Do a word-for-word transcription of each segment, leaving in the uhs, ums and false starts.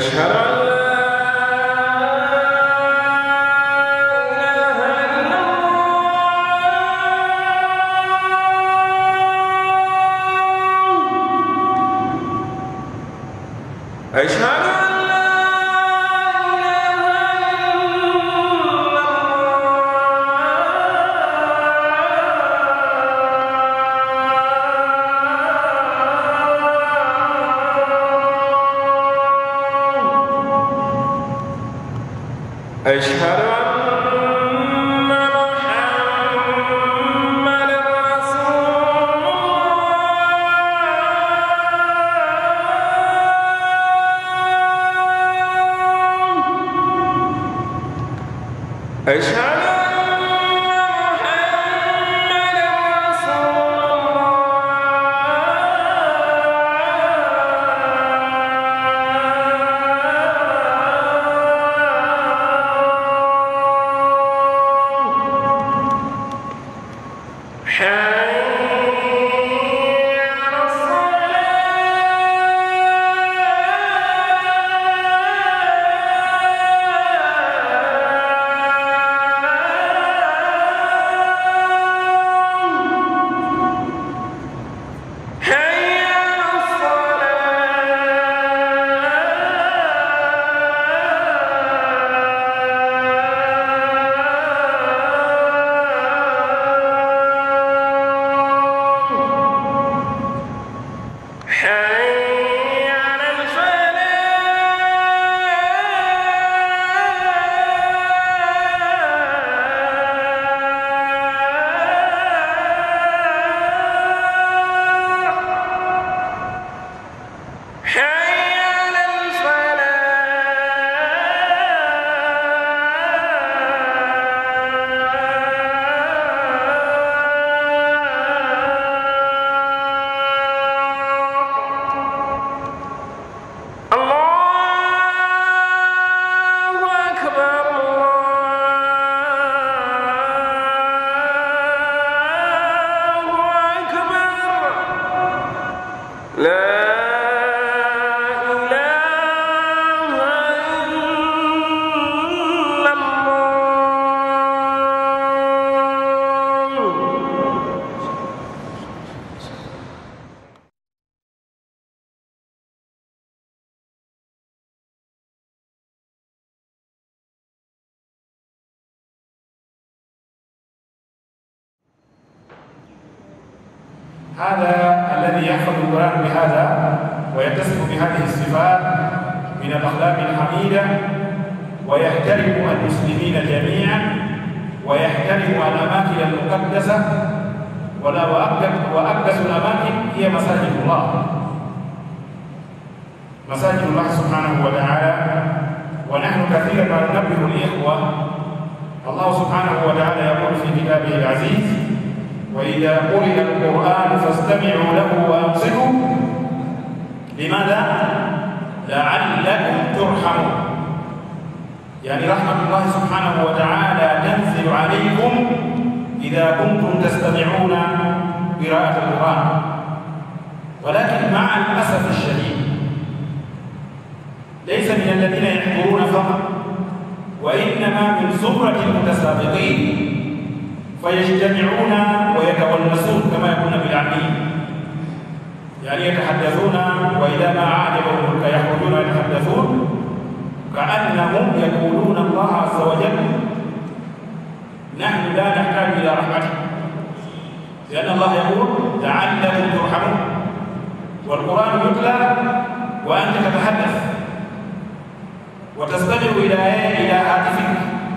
أشهد أن لا إله إلا الله. أشهد أن لا أشهد أن محمدًا رسول الله. أشهد هذا الذي يحفظ القرآن بهذا ويتصف بهذه الصفات من الأخلاق الحميدة ويحترم المسلمين جميعا ويحترم الأماكن المقدسة وأقدس الأماكن هي مساجد الله مساجد الله سبحانه وتعالى. ونحن كثيرا ما ننبه الإخوة الله سبحانه وتعالى يقول في كتابه العزيز وإذا قرئ القرآن فاستمعوا له وأنصتوا لماذا؟ لعلكم ترحمون. يعني رحمة الله سبحانه وتعالى تنزل عليكم إذا كنتم تستمعون قراءة القرآن. ولكن مع الأسف الشديد ليس من الذين يحضرون فقط وإنما من زمرة المتسابقين فيجتمعون ويتونسون كما يقولون بالعامية، يعني يتحدثون وإذا ما أعجبهم يخرجون يتحدثون كأنهم يقولون الله عز وجل نحن لا نحتاج إلى رحمته، لأن الله يقول لعلكم ترحمون، والقرآن يتلى وأنت تتحدث وتستمع إلى إلى هاتفك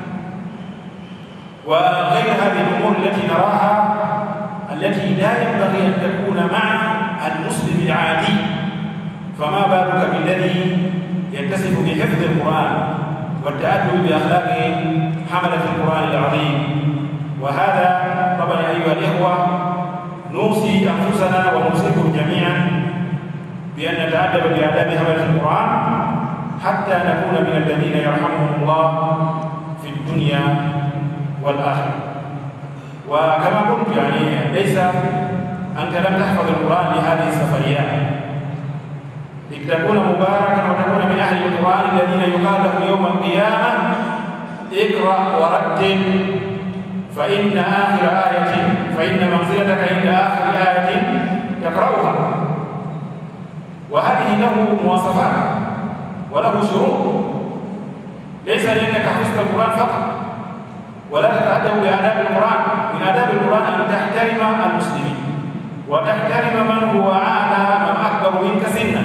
وغير هذه الأمور التي نراها التي لا ينبغي أن تكون مع المسلم العادي، فما بالك بالذي يتصف بحفظ القرآن والتأدب بأخلاق حملة القرآن العظيم. وهذا طبعا أيها الإخوة نوصي أنفسنا ونوصيكم جميعا بأن نتأدب بآداب حملة القرآن حتى نكون من الذين يرحمهم الله في الدنيا والآخرة. وكما قلت يعني ليس أنت لم تحفظ القرآن لهذه السفريات، لتكون مباركا وتكون من أهل القرآن الذين يقال لهم يوم القيامة اقرأ ورتل فإن آخر آية فإن منزلتك عند آخر آية تقرأها. وهذه له مواصفات وله شروط، ليس لأنك حفظت القرآن فقط، ولا تتأدب بآداب القرآن. من آداب القرآن أن تحترم المسلمين وتحترم من هو أعلى من أكبر منك سنا،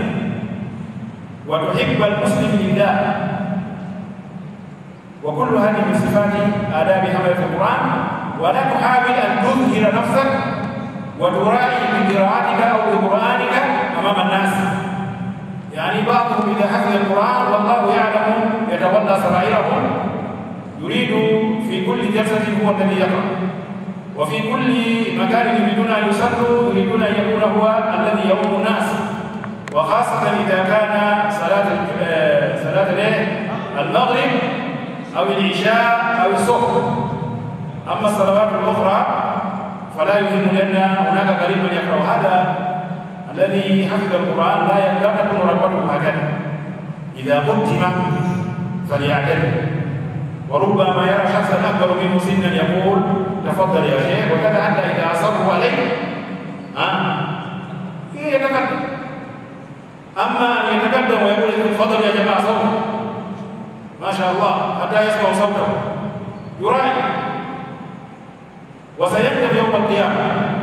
وتحب المسلم لله. وكل هذه من صفات آداب حملة القرآن. ولا تحاول أن تظهر نفسك وترائي بقراءتك أو بقرآنك أمام الناس. يعني بعضهم إذا حفظ القرآن والله يعلم يتولى سرائرهم، يريد في كل جلسة هو الذي يقرأ، وفي كل مكان يريدون أن يصلوا يريدون أن يكون هو الذي يؤم الناس، وخاصة إذا كان صلاة صلاة المغرب أو العشاء أو الصبح. أما الصلوات الأخرى فلا يهم، لأن هناك قريب من يقرأ. هذا الذي حفظ القرآن لا لا تكون رغبته هكذا، إذا قدم فليعتدل. وربما يرى شخصا أكبر منه سنا يقول تفضل يا شيخ، وكذا حتى إذا أصروا عليه ها يتقدم. أما أن يتقدم ويقول تفضل يا جماعة صوت ما شاء الله حتى يسمع صوته يراعي، وسيكتب يوم القيامة.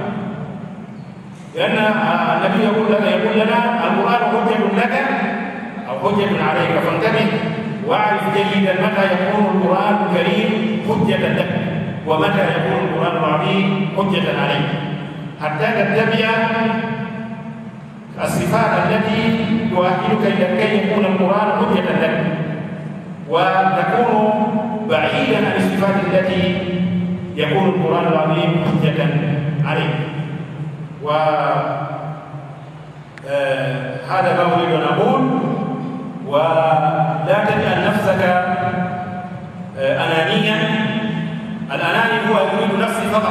لأن النبي يقول لنا يقول لنا القرآن حجة لك أو حجة عليك، فانتبه واعرف جيدا متى يكون القرآن الكريم حجة لك ومتى يكون القرآن العظيم حجة عليك، حتى تتبع الصفات التي تؤهلك إلى كي يكون القرآن حجة لك، وتكون بعيدا عن الصفات التي يكون القرآن العظيم حجة عليك. وهذا آه ما أريد أن أقول. ولا تجعل نفسك آه أنانيا. الأناني هو يريد نفسه فقط،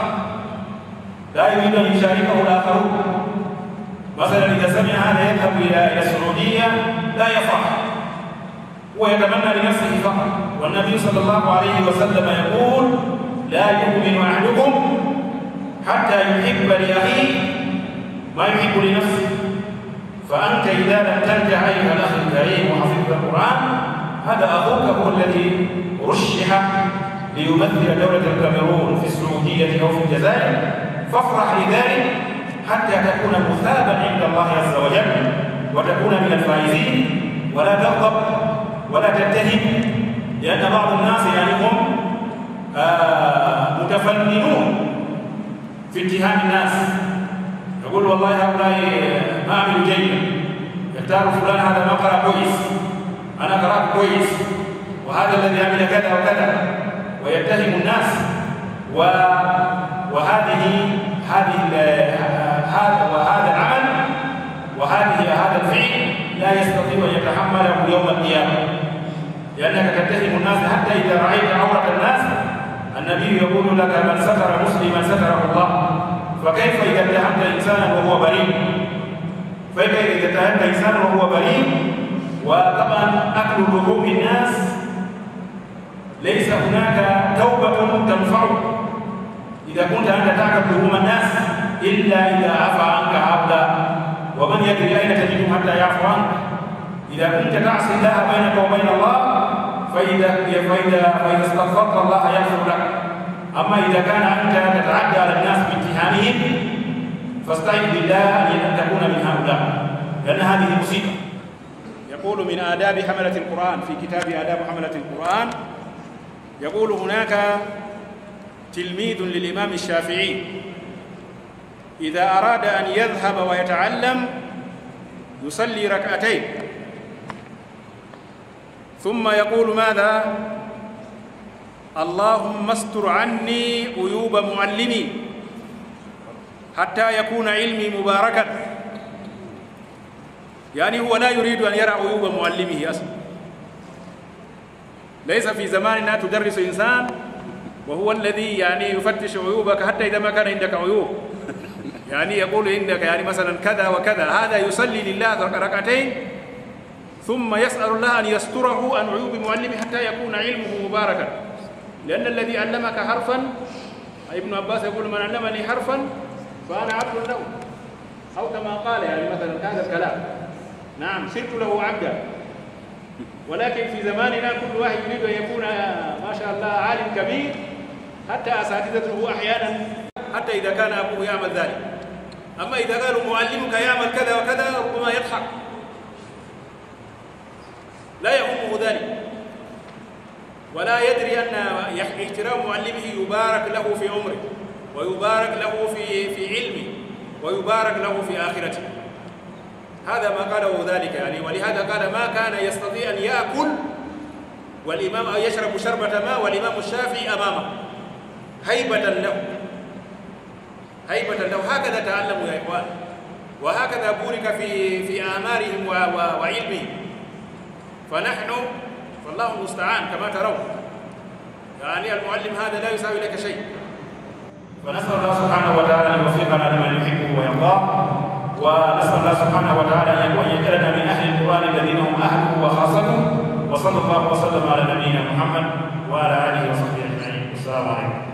لا يريد أن يشاركه الآخرون. مثلا إذا سمع هذا يذهب إلى إلى السعودية لا يفرح، ويتمنى لنفسه فقط. والنبي صلى الله عليه وسلم يقول لا يؤمن أحدكم حتى يحب لأخيه ما يحب لنفسه. فأنت إذا لم ترجع أيها الأخ الكريم وحفظت القرآن، هذا أخوك هو الذي رشح ليمثل دولة الكاميرون في السعودية أو في الجزائر، فافرح لذلك حتى تكون مثابا عند الله عز وجل وتكون من الفائزين. ولا تغضب ولا تتهم، لأن بعض الناس يعني هم آه متفننون في اتهام الناس. يقول والله هؤلاء ما عملوا جيدا، يختار فلان هذا ما قرأ كويس، أنا قرأت كويس، وهذا الذي عمل كذا وكذا، ويتهم الناس. و... وهذه هذه هذا وهذا العمل وهذه هذا الفعل لا يستطيع أن يتحمله يوم القيامة، لأنك تتهم الناس حتى إذا رأيت عورة الناس. النبي يقول لك من ستر مسلما ستره الله. فكيف إذا اتهمت إنسانا وهو بريء؟ فكيف إذا اتهمت إنسانا وهو بريء؟ وطبعا أكل لحوم الناس ليس هناك توبة تنفع إذا كنت أنت تأكل لحوم الناس إلا إذا عفى عنك هؤلاء، ومن يدري أين تجدهم حتى يعفو عنك. إذا كنت تعصي الله بينك وبين الله فإذا فإذا فإذا استغفرت الله يغفر لك. أما إذا كان أنت تتعدى على الناس باتهامهم فاستعذ بالله أن تكون من هؤلاء، لأن هذه مصيبة. يقول من آداب حملة القرآن في كتاب آداب حملة القرآن، يقول هناك تلميذ للإمام الشافعي إذا أراد أن يذهب ويتعلم يصلي ركعتين ثم يقول ماذا؟ اللهم استر عني عيوب معلمي حتى يكون علمي مباركا. يعني هو لا يريد أن يرى عيوب معلمه أصلا. ليس في زماننا تدرس إنسان وهو الذي يعني يفتش عيوبك حتى إذا ما كان عندك عيوب. يعني يقول عندك يعني مثلا كذا وكذا، هذا يصلي لله ركعتين ثم يسأل الله أن يستره عن عيوب معلمه حتى يكون علمه مباركا، لأن الذي علمك حرفا، ابن عباس يقول من علمني حرفا فأنا عبد له، أو كما قال يعني مثلا هذا الكلام، نعم صرت له عبدا. ولكن في زماننا كل واحد يريد أن يكون ما شاء الله عالم كبير، حتى أساتذته أحيانا حتى إذا كان أبوه يعمل ذلك. أما إذا قالوا معلمك يعمل كذا وكذا ربما يضحك، لا يهمه ذلك، ولا يدري أن احترام معلمه يبارك له في عمره، ويبارك له في في علمه، ويبارك له في آخرته. هذا ما قاله ذلك يعني. ولهذا قال ما كان يستطيع أن يأكل والإمام أو يشرب شربة ماء والإمام الشافعي أمامه هيبة له، هيبة له. هكذا تعلموا يا إخوان، وهكذا بورك في في آمارهم وعلمهم. فنحن فالله المستعان كما ترون، يعني المعلم هذا لا يساوي لك شيء. ونسأل الله سبحانه وتعالى أن يوفقنا لما يحبه ويرضاه، ونسأل الله سبحانه وتعالى أن يجعلنا من أهل القرآن الذين هم أهله وخاصته. وصلى الله وسلم على نبينا محمد وعلى آله وصحبه أجمعين. السلام عليكم.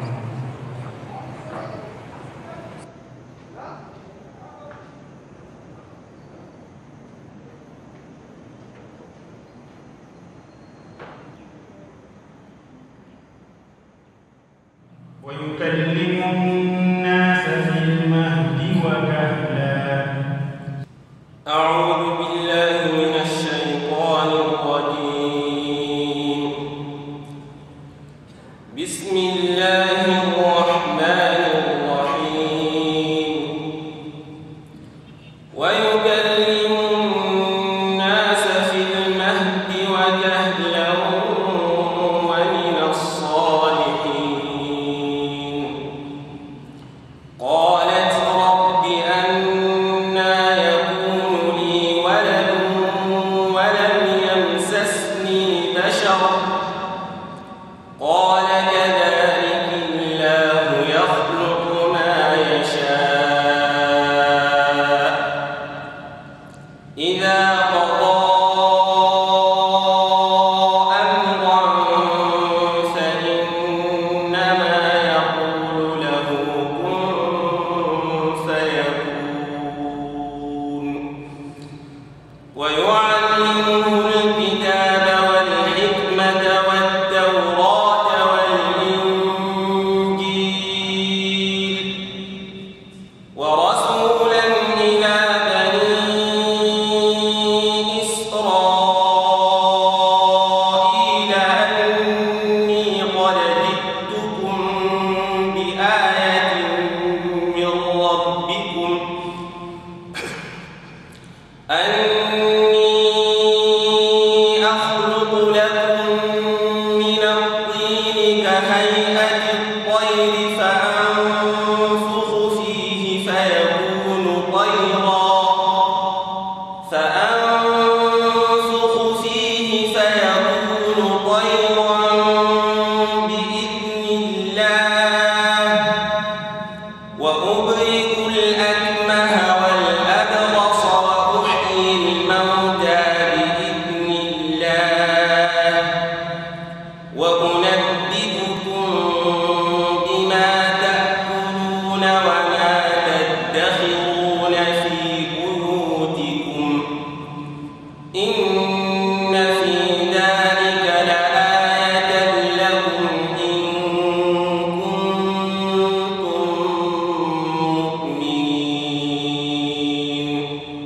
ويكلم الناس في المهد وكهلا. أعوذ بالله من الشيطان الرجيم. بسم الله الرحمن الرحيم. ويكلم الناس في المهد وكهلا ومن الصالحين. قالت رب أنى يكون لي ولد ولم يمسسني بشر قال كذلك الله يخلق ما يشاء إذا قضى أمرا فإنما يقول له كن فيكون. ويعلمه الكتاب والحكمة والتوراة والإنجيل ورسولا إلى بني إسرائيل أني قد جئتكم بآية من ربكم أني أخلق لكم من الطين كهيئة الطير فأنفخ فيه فيكون طيرا فأنفخ فيه فيكون طيرا بإذن الله وأبرئ الأكمه والأبرص وأحيي الموتى بإذن الله وأنبئكم بما تأكلون وما تدخرون في بيوتكم إن في ذلك لآية لكم إن كنتم مؤمنين.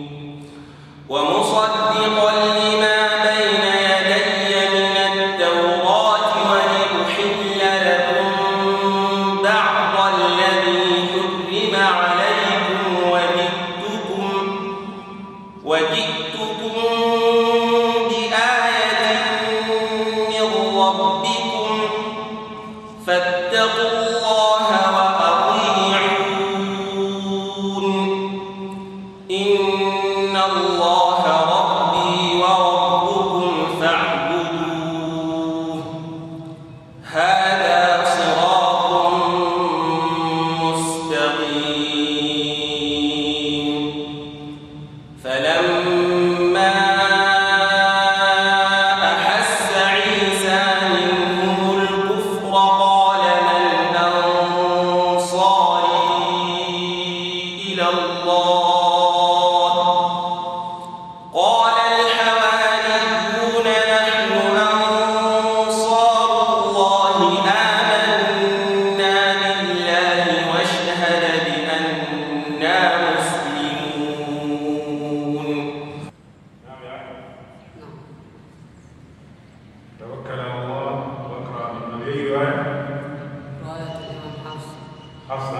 ومصدقا لما بين يدي من التوراة ولأحل لكم بعض الذي حرم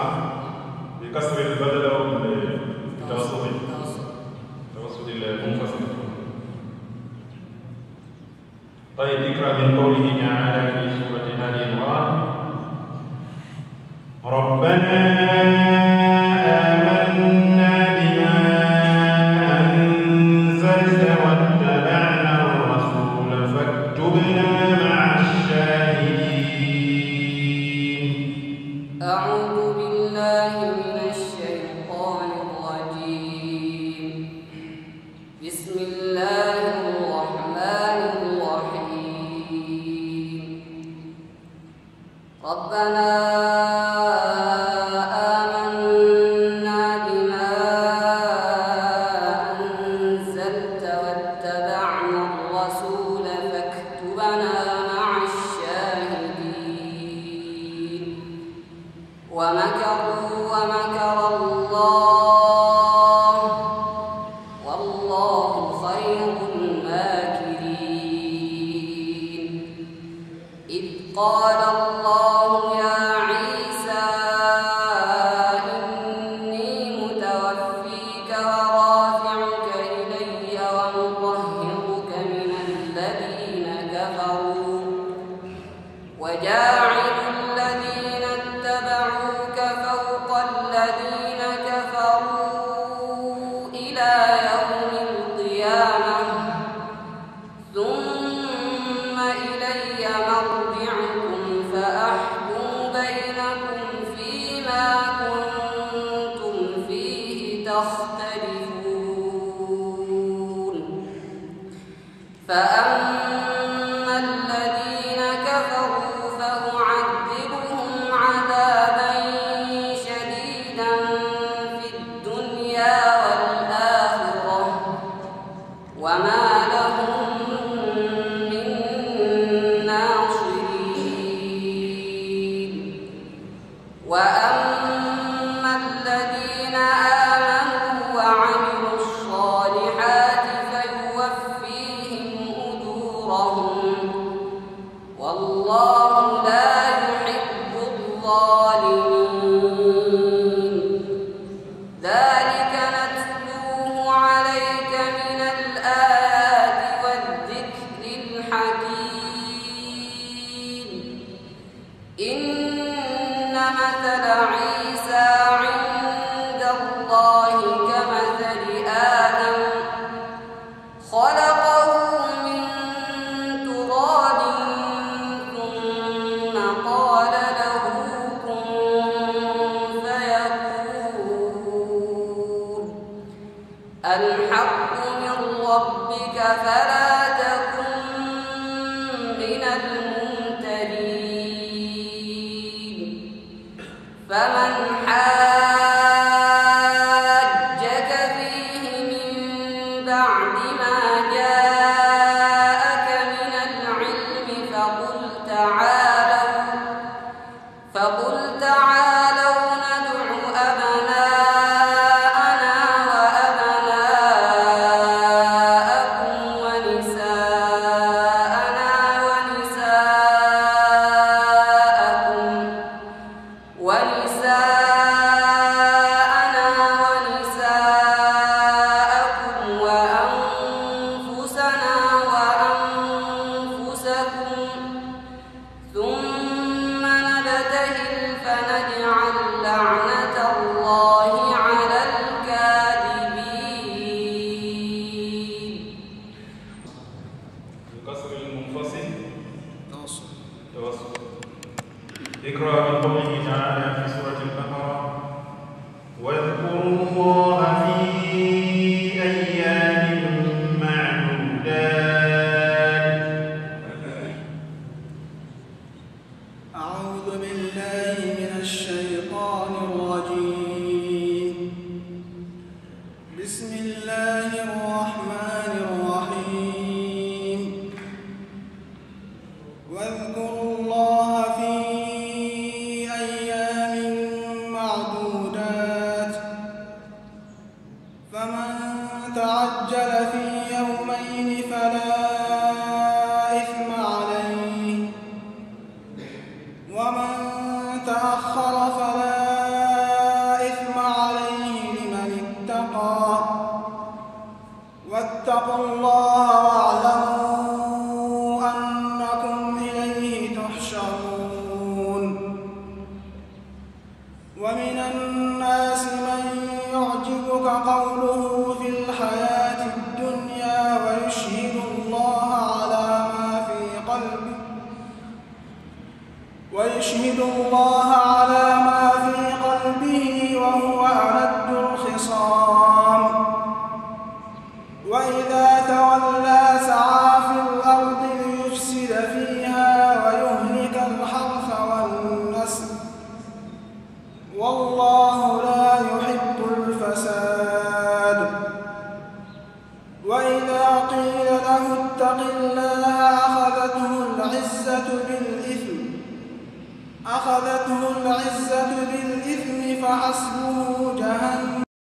بكسر البدل أو بتوسط توسط المنفصل. طيب اقرأ من قوله تعالى في سورة آل عمران: ربنا آمنا بما أنزلت واتبعنا الرسول فاكتبنا مع الشاهدين. أعوذ بالله من الشيطان الرجيم. بسم الله الرحمن الرحيم. ربنا آمنا بما أنزلت واتبعنا الرسول فاكتبنا مع الشاهدين. ومكروا ومكر الله والله خير الماكرين. إذ قال الله يا عيسى إني متوفيك ورافعك إلي ومطهرك من الذين كفروا وجاعل الذين اتبعوك فوق الذين كفروا إلى يوم القيامة ثم إلي مرجعكم فأحكم بينكم فيما كنتم فيه تختلفون. فأما الذين كفروا فأعذبهم عذابا شديدا في الدنيا والآخرة وما لهم من ناصرين. وأما الذين آمنوا وعملوا الصالحات فيوفيهم أجورهم والله لا يحب الظالمين. ذلك نتلوه عليك من الآيات والذكر الحكيم. إن مثل عيسى عند الله كمثل آدم خلقه من تراب ثم قال له كن فيكون. الحق من ربك فلا تكن من الممترين. فمن حاجك فيه من بعد ما جاءك من العلم فقل تعالوا فقل تعالوا ندع أبناءنا وأبناءكم ونساءنا ونساءكم ونساءنا ونساءكم وأنفسنا وأنفسكم ثم نبتهل فنجعل لعنة الله على الكاذبين. بكسر المنفصل توسط. اقرأ من قوله تعالى في سورة البقرة: واذكروا الله في أيام معدودات. أعوذ بالله من الشيطان الرجيم. بسم الله الرحمن الرحيم. واذكروا الله في أيام معدودات. فمن تعجل في يومين فلا إثم عليه ومن تأخر فلا الناس من يعجبك قوله في الحياة الدنيا ويشهد الله على ما في قلبه ويشهد الله على ما في قلبه وهو ألد الخصام وإذا تولى سعى في الأرض ليفسد فيها ويهلك الحرث والنسل والله لا يحب الفساد وإذا قيل له اتق الله أخذته العزة بالإثم أخذته العزة بالإثم فحسبه جهنم